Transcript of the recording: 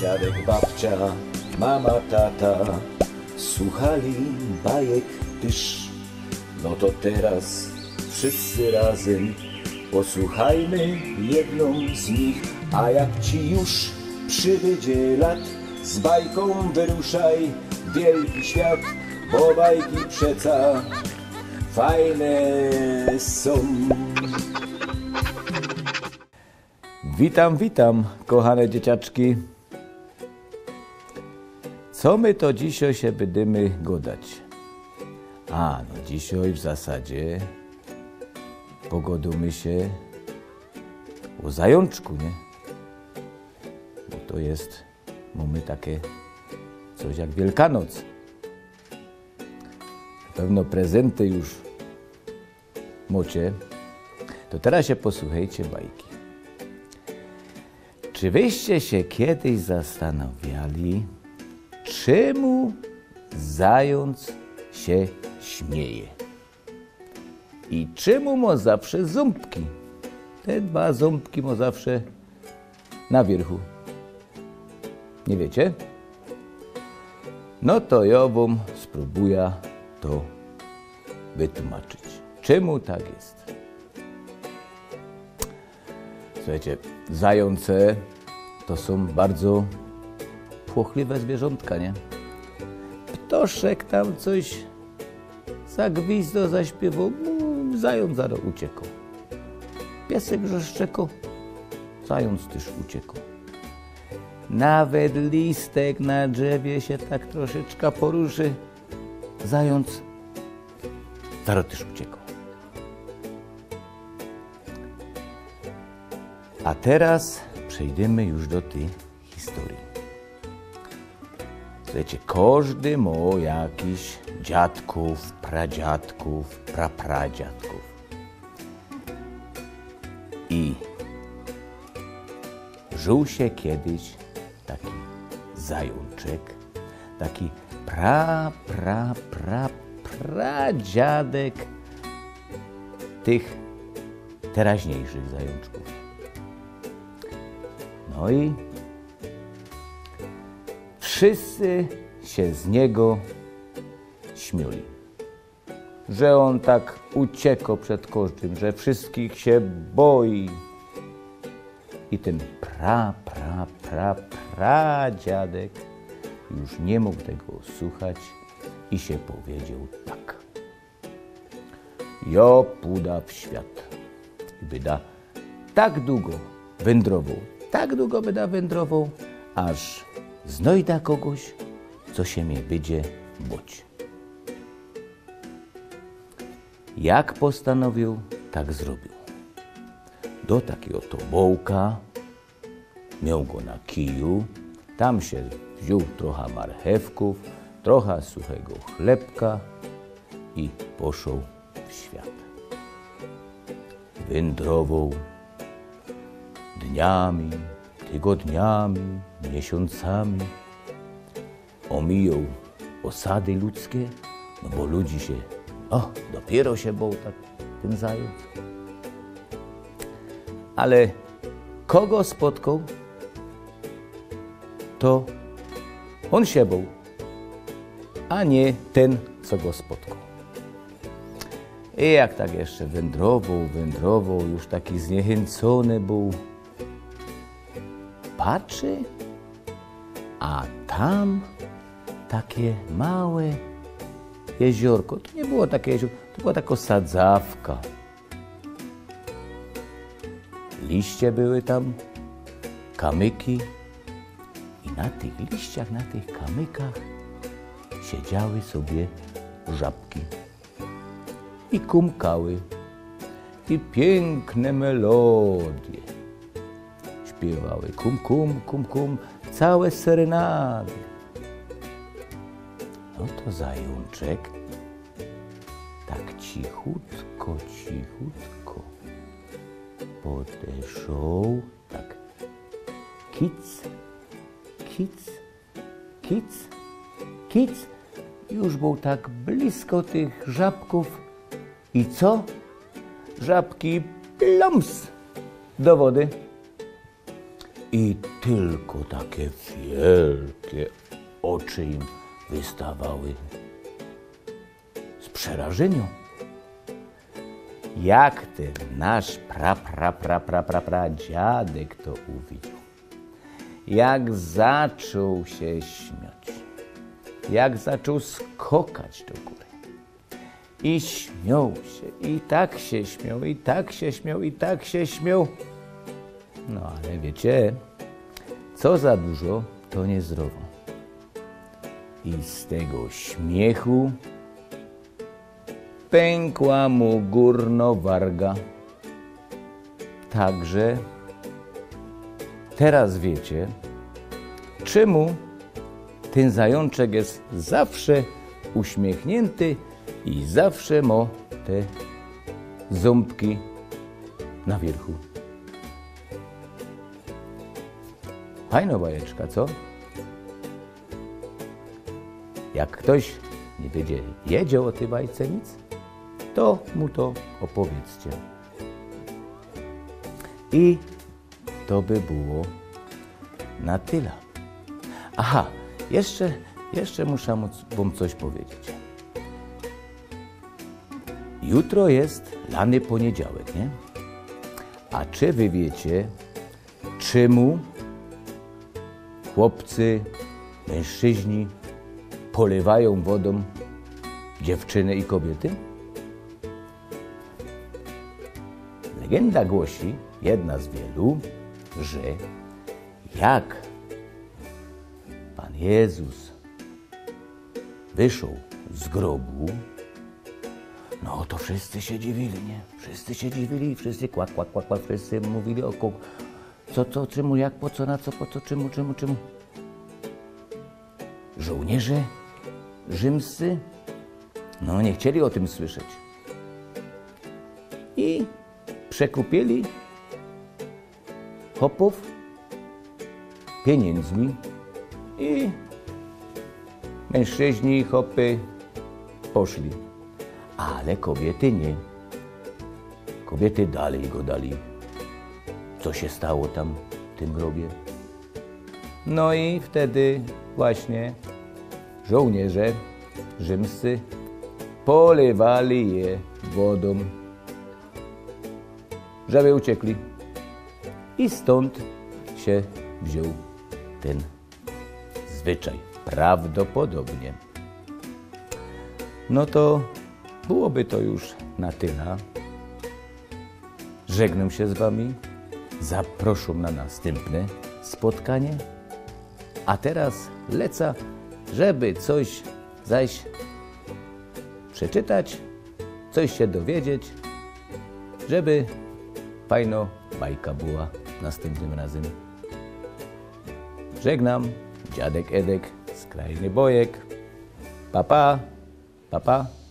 dziadek, babcia, mama, tata słuchali bajek tyż. No to teraz wszyscy razem posłuchajmy jedną z nich. A jak ci już przybydzie lat, z bajką wyruszaj w wielki świat, bo bajki przeca fajne są. Witam, witam, kochane dzieciaczki. Co my to dzisiaj się będziemy godać? No dzisiaj w zasadzie pogodzimy się o zajączku, nie? Bo to jest, mamy takie coś jak Wielkanoc. Na pewno prezenty już macie. To teraz się posłuchajcie bajki. Czy wyście się kiedyś zastanawiali, czemu zając się śmieje? I czemu ma zawsze ząbki? Te dwa ząbki ma zawsze na wierzchu. Nie wiecie? No to ja wam spróbuję to wytłumaczyć. Czemu tak jest? Słuchajcie, zające to są bardzo płochliwe zwierzątka, nie? Ptoszek tam coś zagwizdo, zaśpiewał, zając zaraz uciekł. Piesek wrzeszczekał, zając też uciekł. Nawet listek na drzewie się tak troszeczkę poruszy, zając zaraz też uciekł. A teraz przejdziemy już do tej historii. Słuchajcie, każdy ma jakiś dziadków, pradziadków, prapradziadków. I żył się kiedyś taki zajączek, taki pradziadek tych teraźniejszych zajączków. No i wszyscy się z niego śmiali, że on tak uciekał przed każdym, że wszystkich się boi. I ten pradziadek już nie mógł tego słuchać i się powiedział tak. Ja pójdę w świat i będę tak długo wędrował, aż znajdę kogoś, co się mnie będzie bać. Jak postanowił, tak zrobił. Do takiego tobołka, miał go na kiju, tam się wziął trochę marchewków, trochę suchego chlebka i poszedł w świat. Wędrował dniami, tygodniami, miesiącami. Omijał osady ludzkie, no bo ludzi się, dopiero się bał tak ten zając. Ale kogo spotkał, to on się bał, a nie ten, co go spotkał. I jak tak jeszcze wędrował, już taki zniechęcony był, patrzy, a tam takie małe jeziorko. To nie było takie jeziorko, to była taka sadzawka. Liście były tam, kamyki i na tych liściach, na tych kamykach siedziały sobie żabki i kumkały i piękne melodie śpiewały. Kum, kum, kum, kum, całe serenady. No to zajączek tak cichutko podeszł, tak kic, już był tak blisko tych żabków i co? Żabki plums do wody i tylko takie wielkie oczy im wystawały z przerażenia. Jak ten nasz dziadek to uwidział. Jak zaczął się śmiać. Jak zaczął skokać do góry. I śmiał się, i tak się śmiał, i tak się śmiał, i tak się śmiał. No ale wiecie, co za dużo, to niezdrowo. I z tego śmiechu pękła mu górno warga. Także teraz wiecie, czemu ten zajączek jest zawsze uśmiechnięty i zawsze ma te ząbki na wierzchu. Fajna bajeczka, co? Jak ktoś nie będzie wiedział o tej bajce nic, to mu to opowiedzcie. I to by było na tyle. Aha, jeszcze muszę wam coś powiedzieć. Jutro jest lany poniedziałek, nie? A czy wy wiecie, czemu chłopcy, mężczyźni polewają wodą dziewczyny i kobiety? Legenda głosi, jedna z wielu, że jak Pan Jezus wyszedł z grobu, no to wszyscy się dziwili, nie? Wszyscy się dziwili, wszyscy kłak, wszyscy mówili o co, czemu, jak, po co, na co, po co, czemu. Żołnierze rzymscy, no nie chcieli o tym słyszeć. I przekupili chłopów pieniędzmi i mężczyźni i chłopy poszli. Ale kobiety nie. Kobiety dalej go dali. Co się stało tam w tym grobie? No i wtedy właśnie żołnierze rzymscy polewali je wodą, żeby uciekli. I stąd się wziął ten zwyczaj. Prawdopodobnie. No to byłoby to już na tyle. Żegnam się z wami. Zapraszam na następne spotkanie. A teraz lecę, żeby coś zaś przeczytać, coś się dowiedzieć, żeby fajna bajka była następnym razem. Żegnam, dziadek Edek z Krainy Bojek. Pa, pa. Pa, pa.